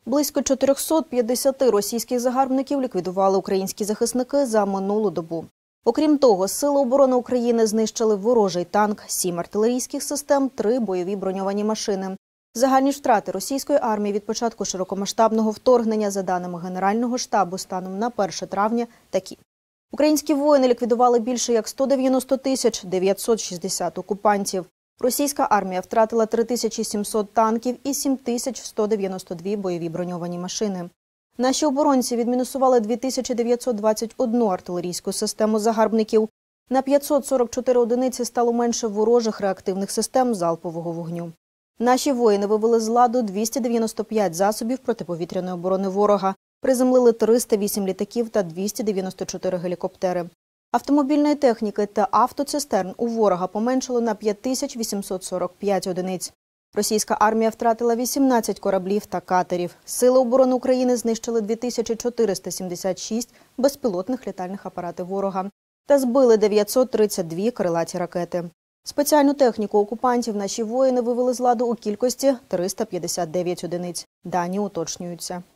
Близько 450 російських загарбників ліквідували українські захисники за минулу добу. Окрім того, Сили оборони України знищили ворожий танк, 7 артилерійських систем, 3 бойові броньовані машини. Загальні ж втрати російської армії від початку широкомасштабного вторгнення, за даними Генерального штабу, станом на 1 травня такі. Українські воїни ліквідували більше як 190 960 окупантів. Російська армія втратила 3700 танків і 7192 бойові броньовані машини. Наші оборонці відмінусували 2921 артилерійську систему загарбників. На 544 одиниці стало менше ворожих реактивних систем залпового вогню. Наші воїни вивели з ладу 295 засобів протиповітряної оборони ворога, приземлили 308 літаків та 294 гелікоптери. Автомобільної техніки та автоцистерн у ворога поменшало на 5845 одиниць. Російська армія втратила 18 кораблів та катерів. Сили оборони України знищили 2476 безпілотних літальних апаратів ворога та збили 932 крилаті ракети. Спеціальну техніку окупантів наші воїни вивели з ладу у кількості 359 одиниць. Дані уточнюються.